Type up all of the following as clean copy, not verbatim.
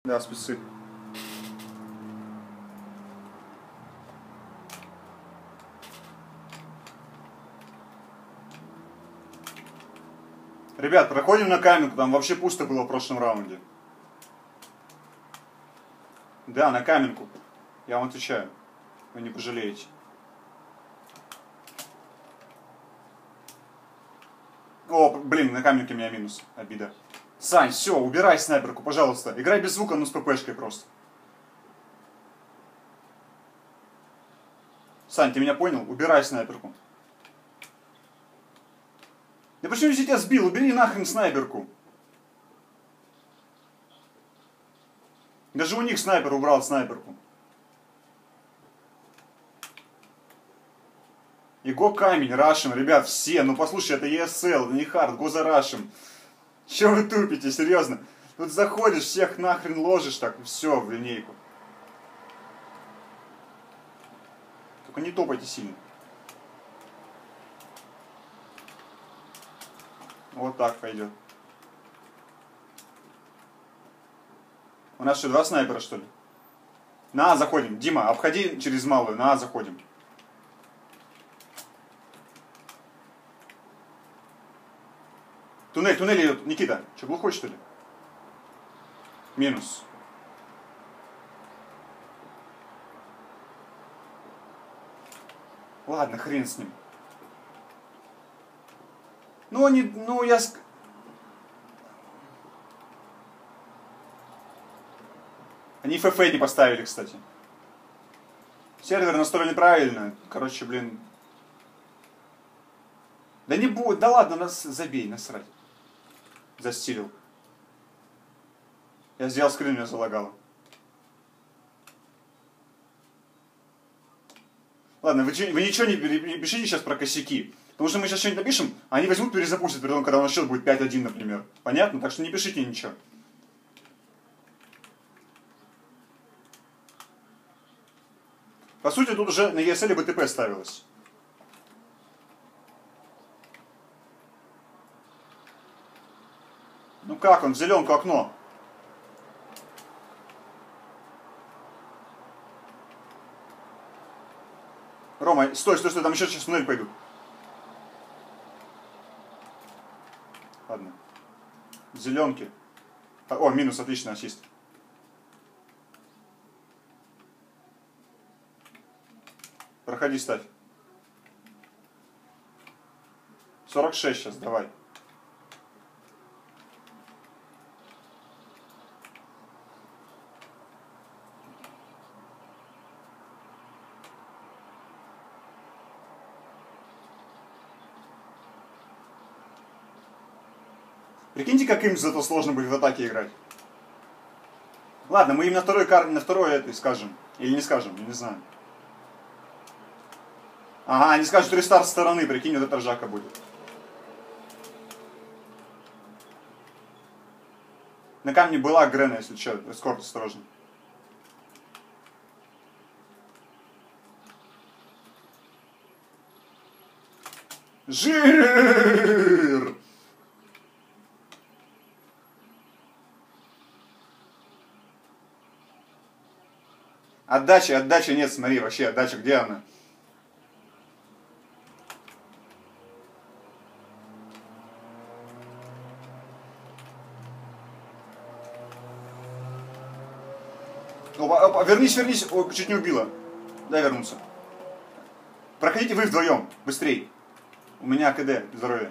Да, спецы. Ребят, проходим на каменку, там вообще пусто было в прошлом раунде. Да, на каменку. Я вам отвечаю. Вы не пожалеете. О, блин, на каменке у меня минус. Обида. Сань, все, убирай снайперку, пожалуйста. Играй без звука, ну с ППшкой просто. Сань, ты меня понял? Убирай снайперку. Да почему я тебя сбил? Убери нахрен снайперку. Даже у них снайпер убрал снайперку. Его камень, рашим, ребят, все. Ну послушай, это ESL, это не хард, го за рашим. Че вы тупите, серьезно? Тут заходишь, всех нахрен ложишь так, все, в линейку. Только не топайте сильно. Вот так пойдет. У нас что, два снайпера, что ли? На, заходим. Дима, обходи через малую. На, заходим. Туннель, туннель идет. Никита, что, глухой, что ли? Минус. Ладно, хрен с ним. Ну, они, ну, я... Они ФФ не поставили, кстати. Сервер настроен правильно. Короче, блин. Да не будет. Да ладно, нас забей, насрать. Застилил. Я сделал скрин, меня залагало. Ладно, вы ничего не пишите сейчас про косяки. Потому что мы сейчас что-нибудь напишем, а они возьмут, перезапустят, при том, когда у нас счет будет 5-1, например. Понятно? Так что не пишите ничего. По сути, тут уже на ESL БТП ставилось. Ну как он, в зеленку окно. Рома, стой, стой, стой, там еще сейчас туннель пойдут. Ладно. В зеленке. О, минус, отлично, ассист. Проходи, ставь. 46 сейчас, давай. Прикиньте, как им зато сложно будет в атаке играть. Ладно, мы им на второй этой скажем. Или не скажем, я не знаю. Ага, они скажут рестарт стороны, прикинь, вот это ржака будет. На камне была Грена, если что, эскорт осторожно. Жир! Отдачи нет, смотри, вообще, отдача, где она? Опа, опа, вернись, вернись, ой, чуть не убила. Дай вернуться. Проходите вы вдвоем, быстрей. У меня КД, здоровье.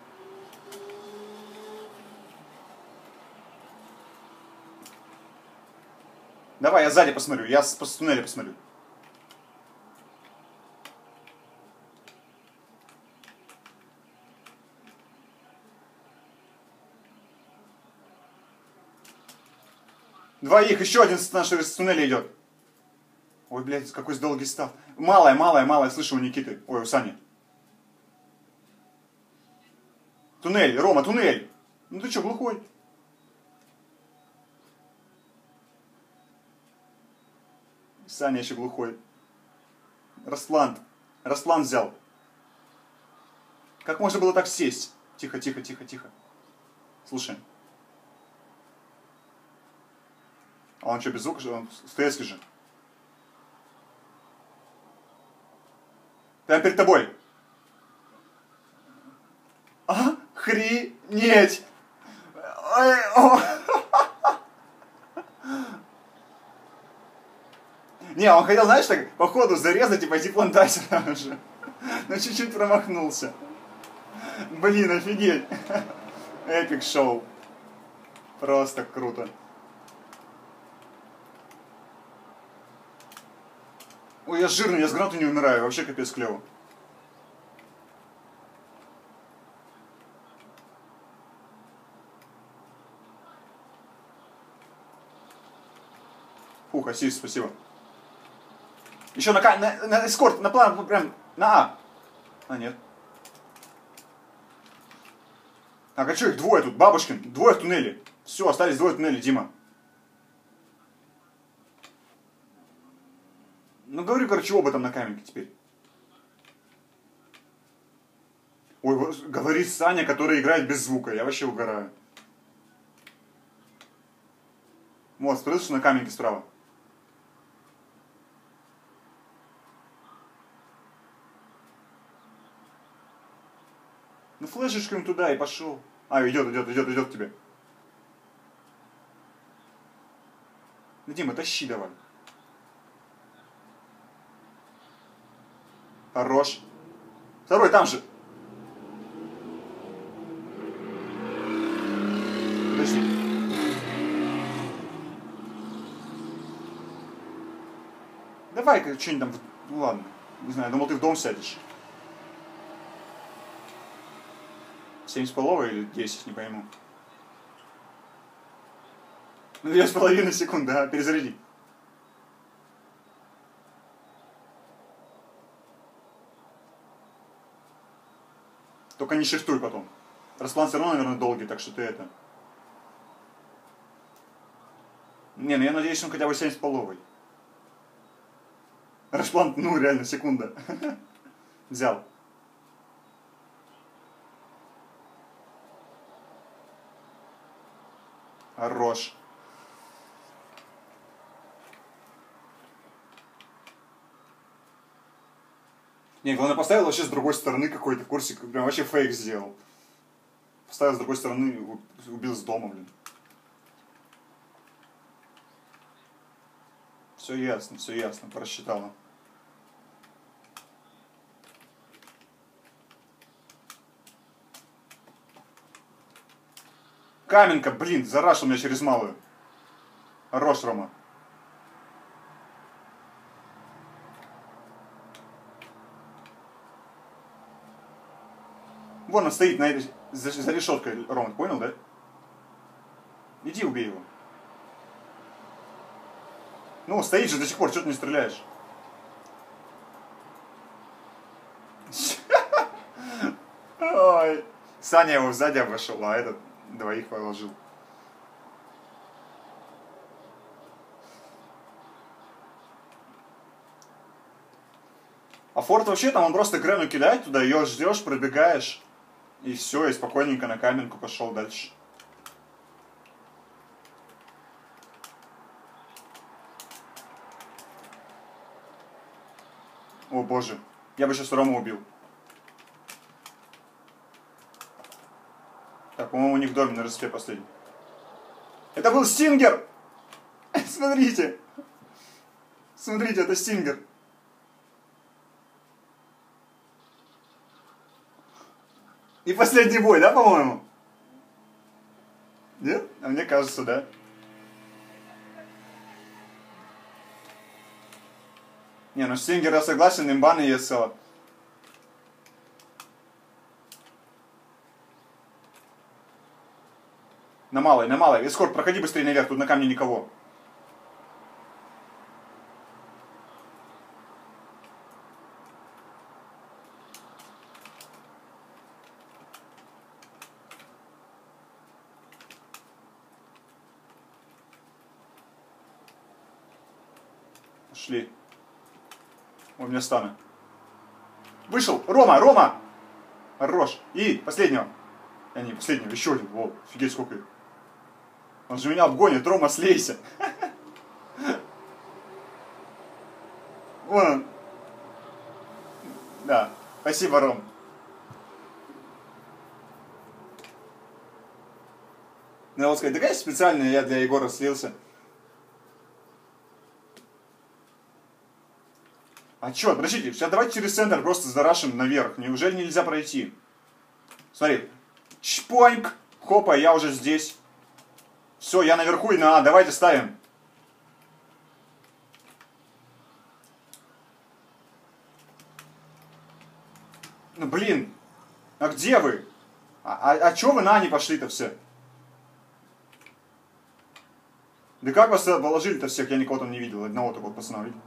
Давай, я сзади посмотрю, я с туннеля посмотрю. Двоих, еще один с нашего туннеля идет. Ой, блядь, какой долгий став. Малая, слышу у Никиты. Ой, у Сани. Туннель, Рома, туннель. Ну ты что, глухой? Саня еще глухой. Расплант взял. Как можно было так сесть? Тихо, тихо, тихо, тихо. Слушай. А он что, без звука? Он с ТС же. Прям перед тобой. Охренеть! Ой, о. Не, он хотел, знаешь, так по ходу зарезать и пойти плантать сразу же. Но чуть-чуть промахнулся. Блин, офигеть. Эпик шоу. Просто круто. Ой, я жирный, я с гранату не умираю. Вообще капец клево. Фух, ассист, спасибо. Еще на эскорт, на план, прям на А. А, нет. Так, а что их двое тут? Бабушкин, двое в туннеле. Все, остались двое в туннеле, Дима. Ну, говорю, короче, оба там на каменке теперь. Ой, говорит Саня, который играет без звука. Я вообще угораю. Вот, смотришь на каменке справа. Ну, флешечком туда и пошел. А, идет к тебе. Ну, Дима, тащи давай. Хорош. Второй там же. Подожди. Давай-ка что-нибудь там... Ну ладно. Не знаю, думал, ты в дом сядешь. 7,5 или 10, не пойму. Ну, 2,5 секунды, да, перезаряди. Только не шифтуй потом. Расплан все равно, наверное, долгий, так что ты это... Не, ну я надеюсь, он хотя бы 7,5. Расплан, ну реально, секунда. Взял. Хорош. Не, главное, поставил вообще с другой стороны какой-то, в курсе, прям вообще фейк сделал. Поставил с другой стороны, убил с дома, блин. Все ясно, просчитала. Каменка, блин, зарашил меня через малую. Хорош, Рома. Вон он стоит на этой, за решеткой, Рома, понял, да? Иди убей его. Ну, стоит же до сих пор, что ты не стреляешь? Ой. Саня его сзади обошел, а этот двоих положил. А форт вообще там он просто Грену кидает туда, ее ждешь, пробегаешь. И все, и спокойненько на каменку пошел дальше. О боже, я бы сейчас Рому убил. Так, по-моему, у них в доме на респе последний. Это был Стингер! Смотрите! Смотрите, это Стингер. И последний бой, да, по-моему? Нет? А мне кажется, да. Не, ну Стингер, я согласен, имбан и ESL. На малой, на малой. Эскорт, проходи быстрее наверх, тут на камне никого. Шли. У меня станы. Вышел! Рома! Рома! Хорош! И последнего. А не, последнего, еще один. Во, офигеть, сколько их. Он же меня обгонит. Рома, слейся. Вон он. Да. Спасибо, Ром. Надо вот сказать, да, конечно, специально я для Егора слился. А чё, подождите, сейчас давайте через центр просто зарашим наверх. Неужели нельзя пройти? Смотри. Чпоньк. Хопа, я уже здесь. Все, я наверху и на А. Давайте ставим. Ну блин. А где вы? А чё вы на А не пошли-то все? Да как вас положили-то всех? Я никого там не видел. Одного такого пацана видел.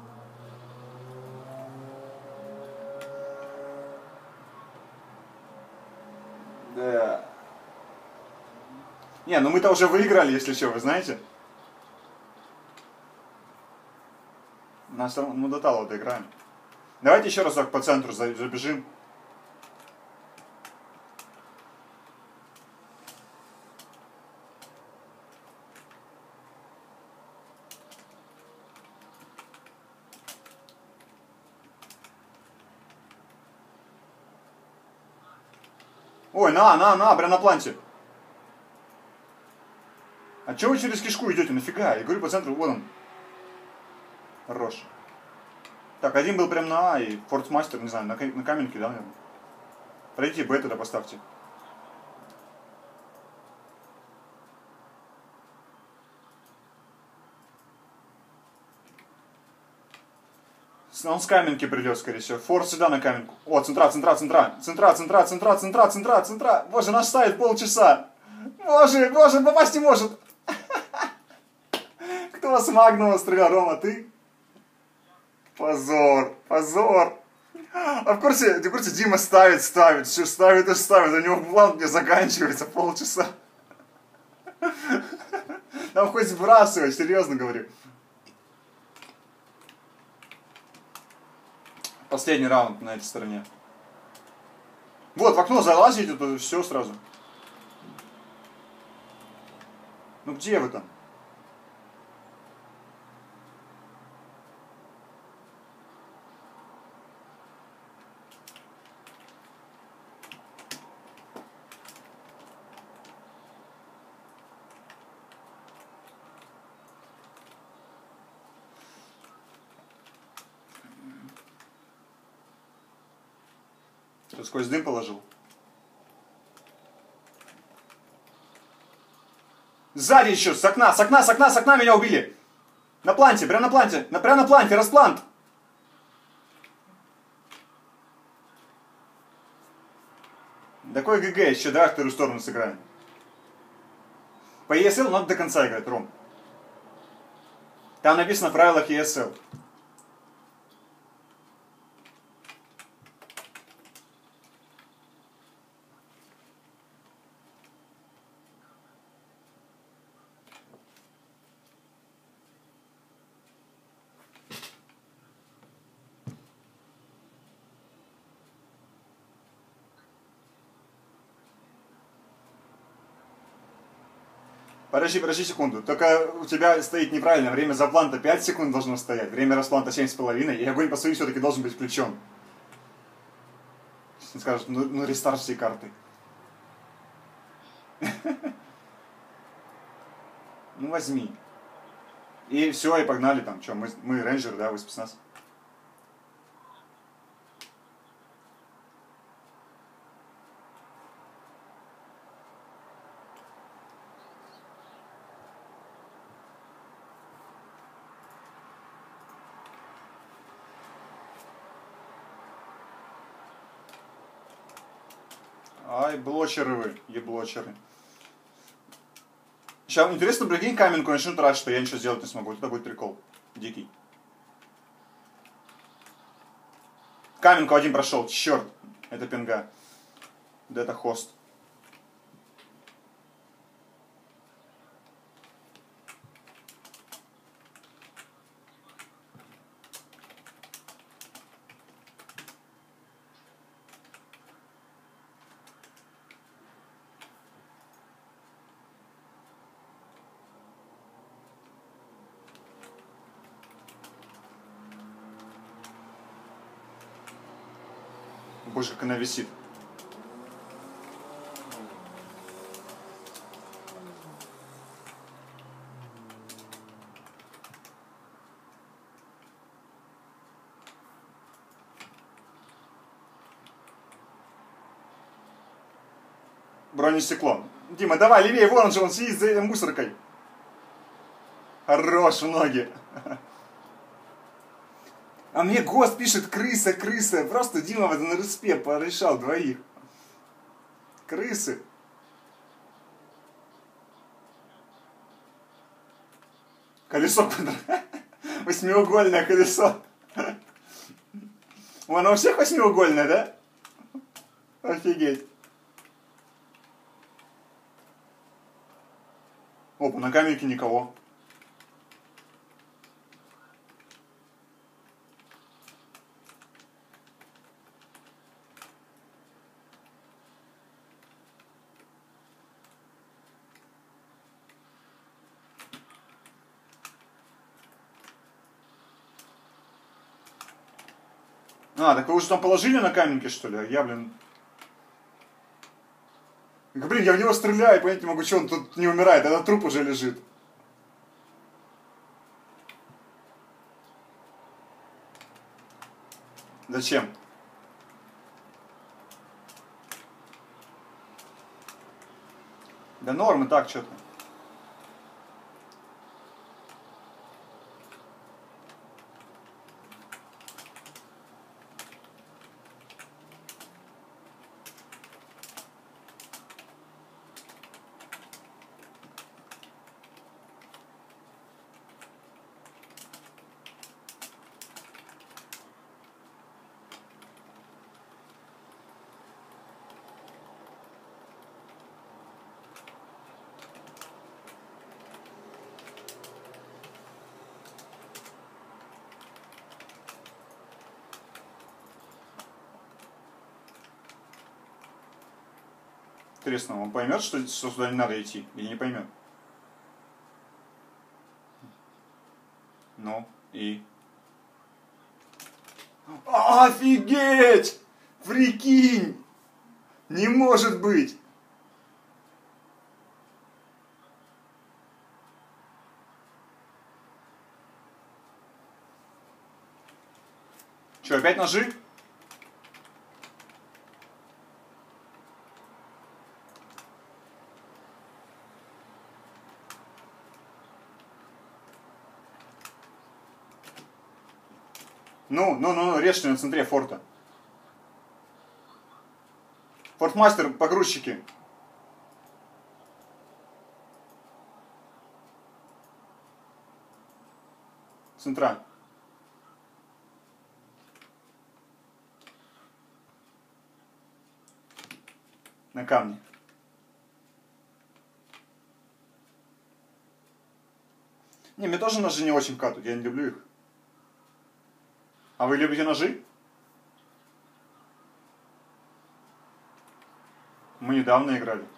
Да. Не, ну мы-то уже выиграли, если что, вы знаете? Нас мы до талого играем. Давайте еще разок по центру забежим. Ой, прям на планте. А че вы через кишку идете? Нафига? Я говорю по центру, вон он. Хорош. Так, один был прям на А, и фортмастер, не знаю, на каменке, да, наверное. Пройти Б туда поставьте. Он с каменки придет, скорее всего. Форт сюда на каменку. О, центра. Боже, нас ставит полчаса. Боже, попасть не может. Кто с Магнума стрелял? Рома, ты? Позор. А в курсе Дима ставит. Все ставит и ставит. У него план не заканчивается полчаса. Там хоть сбрасывай, серьезно говорю. Последний раунд на этой стороне. Вот, в окно залазите, то все сразу. Ну где вы там? Ты сквозь дым положил? Сзади еще, с окна меня убили. На планте, прям на планте, расплант. Такой ГГ, еще давай вторую сторону сыграем. По ESL надо до конца играть, Ром. Там написано в правилах ESL. Подожди секунду. Только у тебя стоит неправильно. Время запланта 5 секунд должно стоять. Время распланта 7,5. И огонь по своим все-таки должен быть включен. Скажут, ну рестарт всей карты. Ну возьми. И все, и погнали там. Че, мы рейнджеры, да, вы спецназ. Ай, блочеры вы, еблочеры. Сейчас, интересно, прикинь, каменку начнут рать, что я ничего сделать не смогу. Это будет прикол. Дикий. Каменку один прошел, черт. Это пинга. Да это хост. Боже, как она висит. Бронестекло. Дима, давай, левее, вон он же, он сидит за этой мусоркой. Хорош в ноги. А мне ГОСТ пишет крыса, крыса. Просто Дима в этом РСП порешал двоих. Крысы. Колесо. Восьмиугольное колесо. Оно у всех восьмиугольное, да? Офигеть. Опа, на камерке никого. А, так вы уже там положили на каменке, что ли? Я, блин... Блин, я в него стреляю, понять не могу, что он тут не умирает, этот труп уже лежит. Зачем? Да норм и так что-то. Интересно, он поймет, что сюда не надо идти, или не поймет? Ну, и... Офигеть! Прикинь! Не может быть! Че, опять ножи? Ну, режьте на центре форта. Фортмастер, погрузчики. Центра. На камне. Не, мне тоже ножи не очень катают, я не люблю их. А вы любите ножи? Мы недавно играли.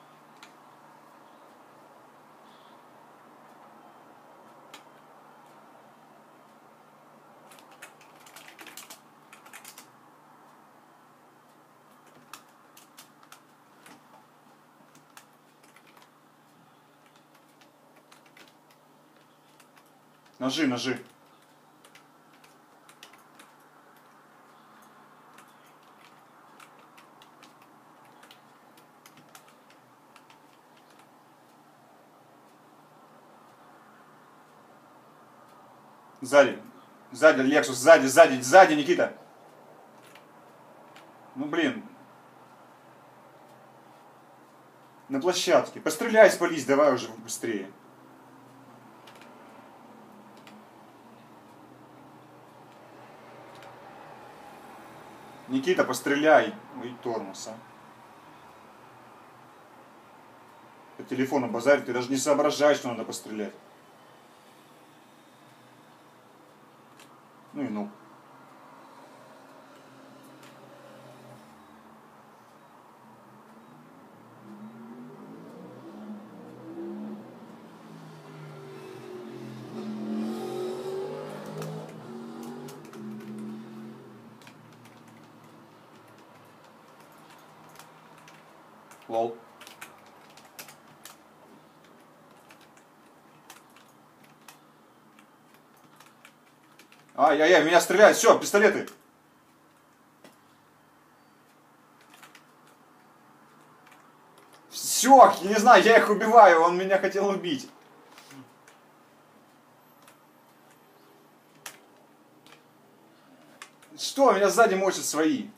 Ножи. Сзади. Сзади, Лексус, сзади, Никита. Ну, блин. На площадке. Постреляй, спались, давай уже быстрее. Никита, постреляй. Ой, тормоз, а. По телефону базарь, ты даже не соображаешь, что надо пострелять. Ну и ну. Лол. Ай-яй-яй, меня стреляют. Все, пистолеты. Все, я не знаю, я их убиваю, он меня хотел убить. Что, меня сзади мочат свои.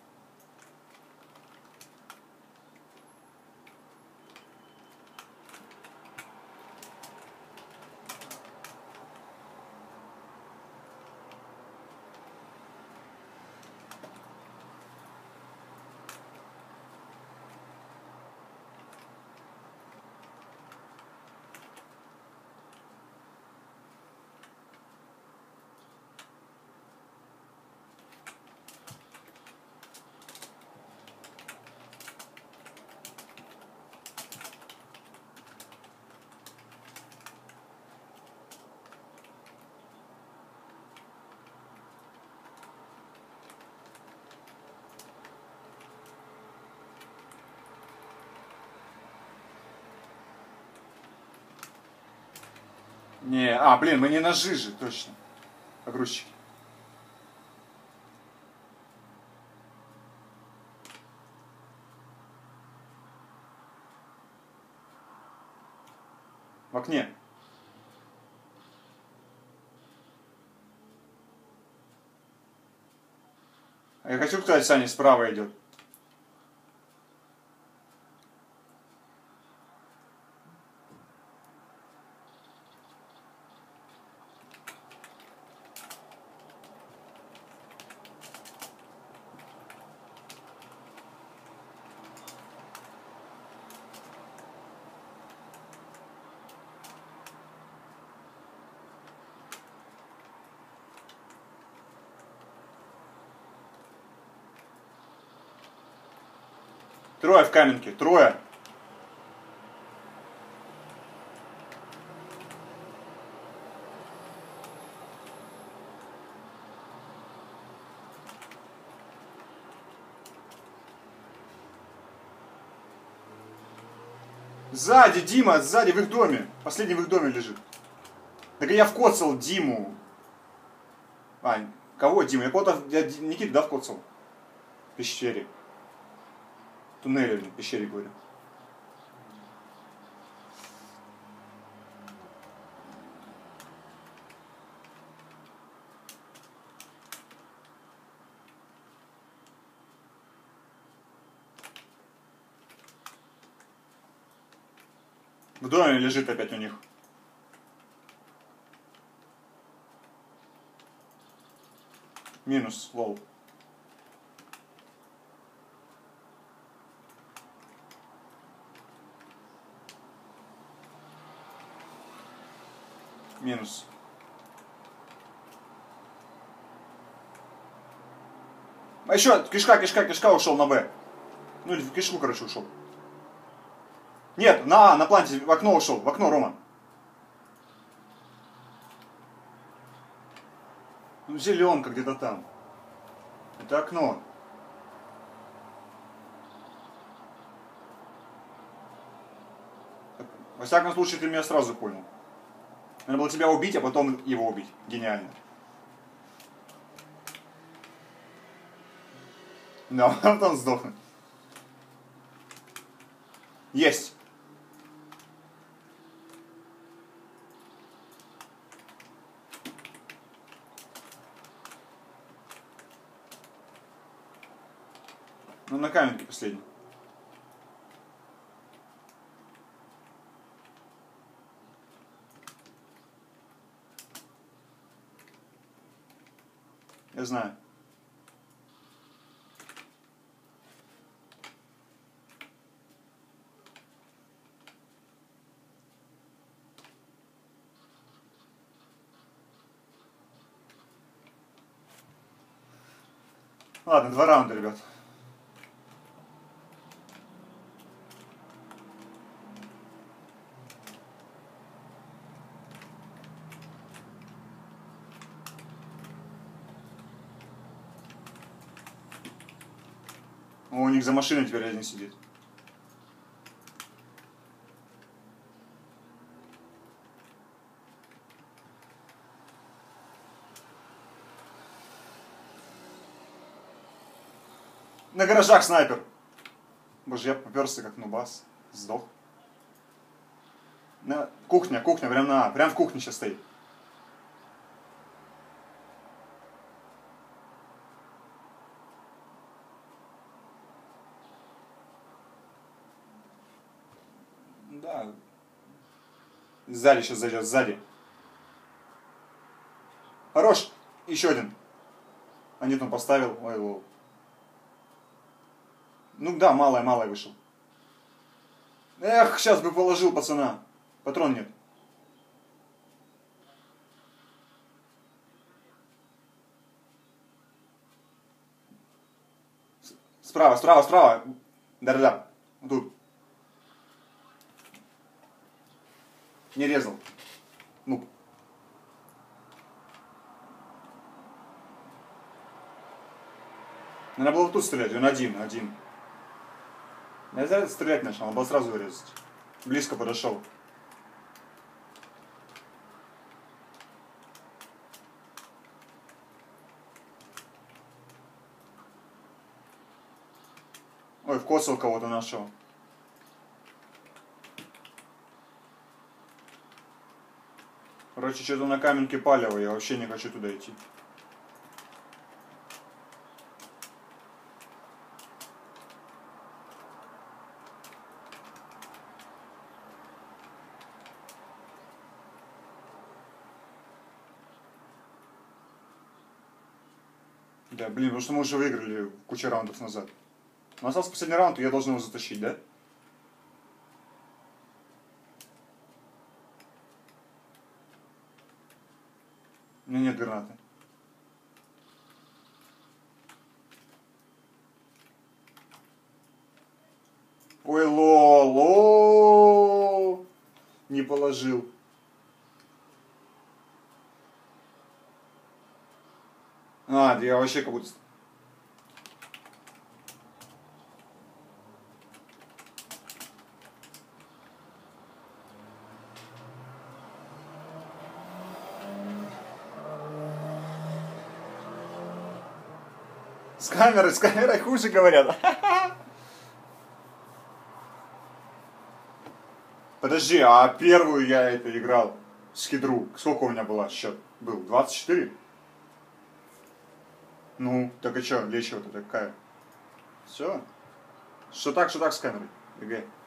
Не, блин, мы не на жиже, точно. Погрузчики. В окне. Я хочу, кстати, Саня справа идет. Трое в каменке, трое. Сзади, Дима, сзади, в их доме. Последний в их доме лежит. Так я вкоцал Диму. Кого Дима? Я Никиту, да, вкоцал? В пещере. Туннеле, в пещере, говорю. В доме лежит опять у них. Минус, лол. Минус. А еще кишка ушел на Б. Ну или в кишку, короче, ушел. Нет, на планте, в окно ушел. В окно, Рома. Ну, зеленка где-то там. Это окно. Во всяком случае, ты меня сразу понял. Надо было тебя убить, а потом его убить. Гениально. Да, вот он сдохнет. Есть. Ну, на каменке последний. Я знаю. Ладно, 2 раунда, ребят. О, у них за машиной теперь один сидит. На гаражах снайпер. Боже, я поперся как нубас. Сдох. Кухня, прям на А. Прям в кухне сейчас стоит. Да. Сзади сейчас зайдет, сзади. Хорош. Еще один. А нет, он поставил. Ой, лол. Ну да, малая вышел. Эх, сейчас бы положил пацана. Патрон нет. Справа. Да. Тут. Не резал. Ну. Надо было тут стрелять, он один. Я зря стрелять начал, надо было сразу резать. Близко подошел. Ой, вкосил кого-то нашел. Короче, что-то на каменке палево, я вообще не хочу туда идти. Да, блин, потому что мы уже выиграли кучу раундов назад. Но остался последний раунд, и я должен его затащить, да? У меня нет гранаты. Ой, лол. Не положил. А, я вообще как будто... С камерой хуже говорят. Подожди, а первую я это играл с Хидру. Сколько у меня было счет? Был 24? Ну, так и что, лечь вот такая. Все. Что так с камерой? ГГ.